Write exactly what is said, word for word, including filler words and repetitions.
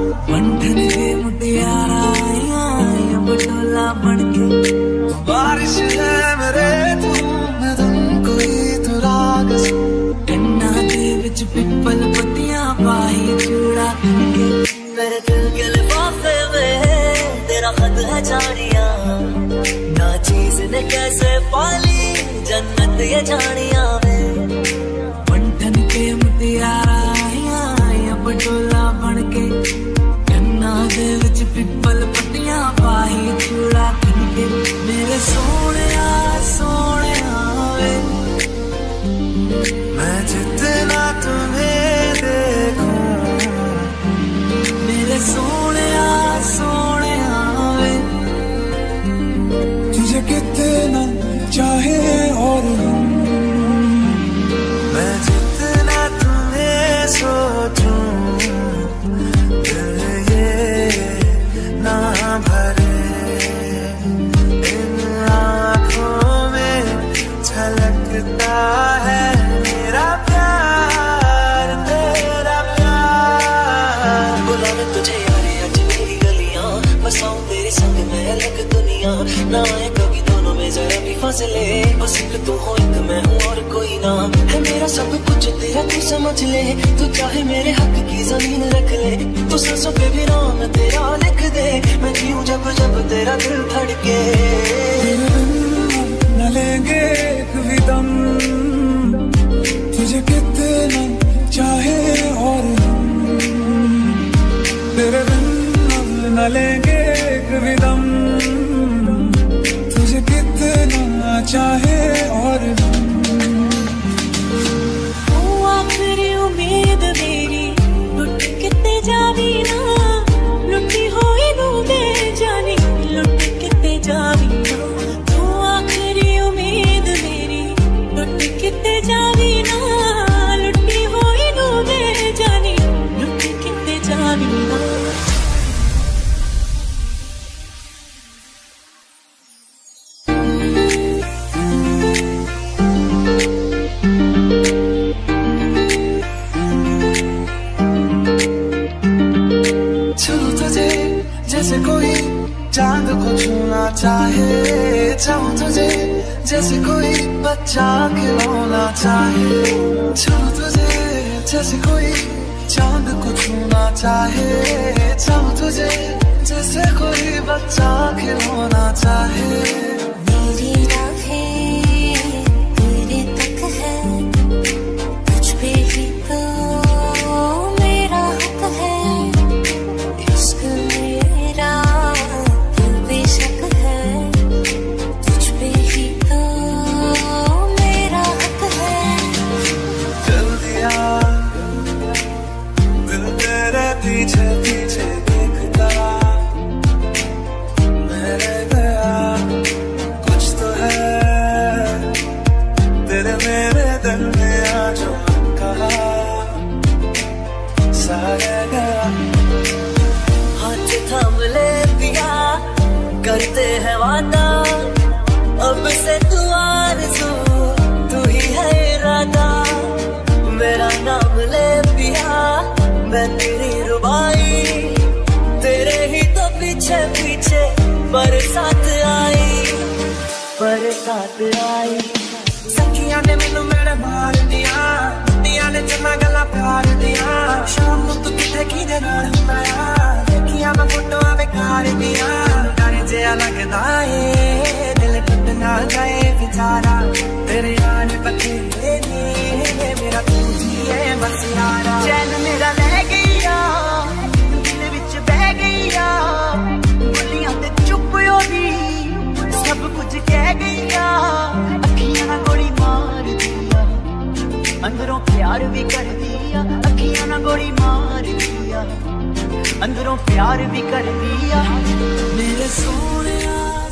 बंधन के मुटियारा आया बटोला बनके। बारिश है मेरे तू मैं तुम कोई तू राग कन्ना दे विच पिपल पत्तियां पाई चूड़ा के। मेरे दिल के लिफाफे में तेरा खत है जानिया, ना चीज ने कैसे पाली जन्नत ये जानिया में। बंधन के मुटियारा आया बटोला बनके, कन्ना दे विच पिपल पत्तियां पाई चूड़ा के। मेरे सोने सोने वे मैं जितना तुम्हें देखूं, मेरे सोने सोने वे तुझे कितना चाहे और मैं जितना तुम्हें सोचूं, दिल ये ना भरे इन आँखों में झलकता है मेरा प्यार तेरा प्यार। बुलाने तुझे यारे आज मेरी गलियां, बसाऊं तेरे संग में अलग दुनिया, ना आए कभी दोनों में जरा भी फासले, बस एक तू हो एक मैं हूँ और कोई ना है मेरा सब कुछ तेरा तू समझ ले। तू चाहे मेरे हक की जमीन रख ले, तू सांसों पे भी नाम तेरा लिख दे, मैं जीऊं जब जब तेरा दिल धड़के। न लेंगे एक भी दम तुझे कितना चाहे और तेरे बिन न लेंगे एक भी दम तुझे कितना चाहे और आखिरी उम्मीद मेरी लुट किते जावी ना, लुटी होई नू दे जानी लुट किते जावी ना। तू आखिरी उम्मीद मेरी लुट किते जावी ना, लुटी होई नू दे जानी लुट किते जावी ना। जैसे कोई चांद को छूना चाहे, चाहूं तुझे जैसे कोई बच्चा खिलौना चाहे। छूं तुझे जैसे कोई चांद को छूना चाहे, चाहूं तुझे जैसे कोई बच्चा खिलौना चाहे। मेरी राहें तेरे तक है, तुझ पे ही तो मेरा हक है। इश्क मेरा दिल बेशक है, तुझ पे ही तो मेरा हक है। चल दिया दिल तेरे पीछे पीछे देखता, मैं रह गया कुछ तो है तेरे मेरे दिल में आज कहा सा रह गया। हाथ थाम ले पिया करते हैं वादा, अब से तू आरज़ू तू ही है इरादा। मेरा नाम ले पिया मैं तेरी रुबाई, तेरे ही तो पीछे पीछे बरसात आई बरसात आई। सखियां ने मैनू मेरे मार दिया, दिया ने चन्ना गल्लां प्यार दिया। शाम नूं तू किथे किदे नाल हुंदा आ, देखियां मैं फोटोआं बेकार दिया। डर जिहा लगदा ए दिल टुट ना जाए बेचारा, तेरे यार बथेरे ने मेरा तू ही है बस यारा। चैन मेरा ले गईया दिल विच बह गईया, बोलियां ते चुप होगी सब कुछ कह गईया। अखियां ना गोली मार दिया, अंदरों प्यार भी कर दिया। अखियां ना गोली मार दिया, अंदरों प्यार भी कर दिया। मेरे सोने